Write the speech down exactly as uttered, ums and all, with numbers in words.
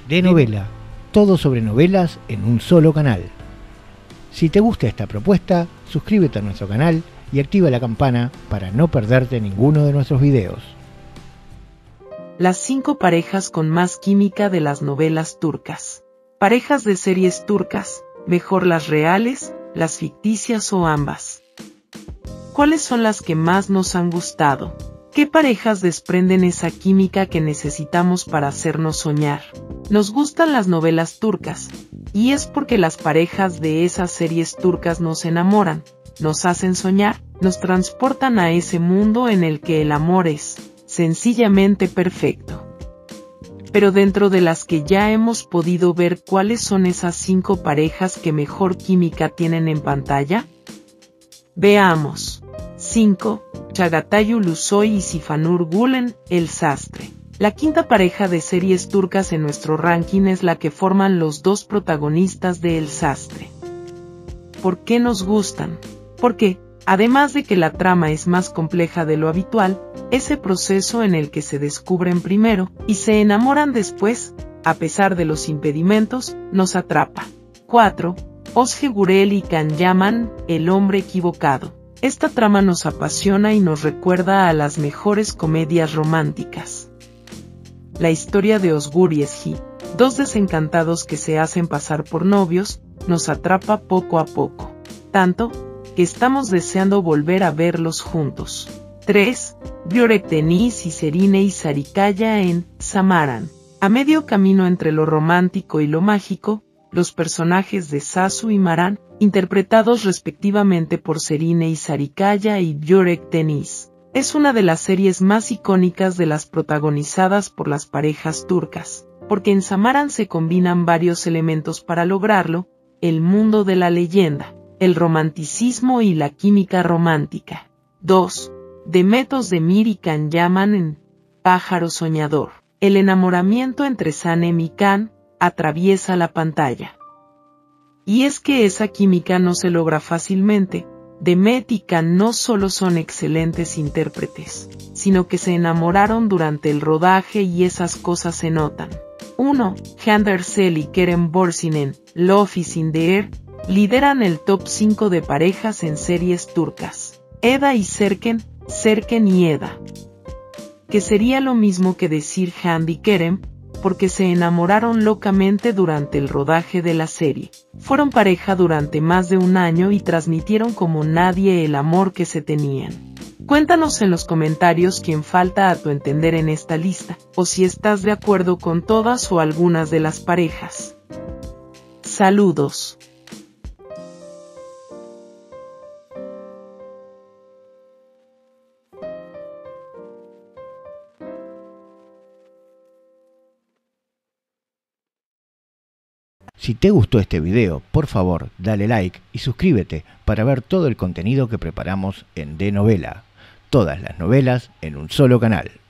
De Novela, todo sobre novelas en un solo canal. Si te gusta esta propuesta, suscríbete a nuestro canal y activa la campana para no perderte ninguno de nuestros videos. Las cinco parejas con más química de las novelas turcas. Parejas de series turcas, mejor las reales, las ficticias o ambas. ¿Cuáles son las que más nos han gustado? ¿Qué parejas desprenden esa química que necesitamos para hacernos soñar? Nos gustan las novelas turcas, y es porque las parejas de esas series turcas nos enamoran, nos hacen soñar, nos transportan a ese mundo en el que el amor es sencillamente perfecto. Pero dentro de las que ya hemos podido ver, ¿cuáles son esas cinco parejas que mejor química tienen en pantalla? Veamos. cinco. Çağatay Ulusoy y Zifanur Gülen, El Sastre. La quinta pareja de series turcas en nuestro ranking es la que forman los dos protagonistas de El Sastre. ¿Por qué nos gustan? Porque, además de que la trama es más compleja de lo habitual, ese proceso en el que se descubren primero y se enamoran después, a pesar de los impedimentos, nos atrapa. cuatro. Özge Gürel y Can Yaman, El Hombre Equivocado. Esta trama nos apasiona y nos recuerda a las mejores comedias románticas. La historia de Özgür y Ezgi, dos desencantados que se hacen pasar por novios, nos atrapa poco a poco, tanto que estamos deseando volver a verlos juntos. tres. Börek Deniz y Serine Sarıkaya en Samaran. A medio camino entre lo romántico y lo mágico, los personajes de Sasu y Maran, interpretados respectivamente por Serine Sarıkaya y Börek Deniz, es una de las series más icónicas de las protagonizadas por las parejas turcas, porque en Samaran se combinan varios elementos para lograrlo: el mundo de la leyenda, el romanticismo y la química romántica. dos. Demet Özdemir y Can Yaman en Pájaro Soñador. El enamoramiento entre Sanem y Can atraviesa la pantalla. Y es que esa química no se logra fácilmente. Demet y Can no solo son excelentes intérpretes, sino que se enamoraron durante el rodaje y esas cosas se notan. uno. Hande Erçel y Kerem Bürsin en Love is in the Air lideran el top cinco de parejas en series turcas. Eda y Serken, Serken y Eda. Que sería lo mismo que decir Hande y Kerem, porque se enamoraron locamente durante el rodaje de la serie. Fueron pareja durante más de un año y transmitieron como nadie el amor que se tenían. Cuéntanos en los comentarios quién falta a tu entender en esta lista, o si estás de acuerdo con todas o algunas de las parejas. Saludos. Si te gustó este video, por favor, dale like y suscríbete para ver todo el contenido que preparamos en De Novela. Todas las novelas en un solo canal.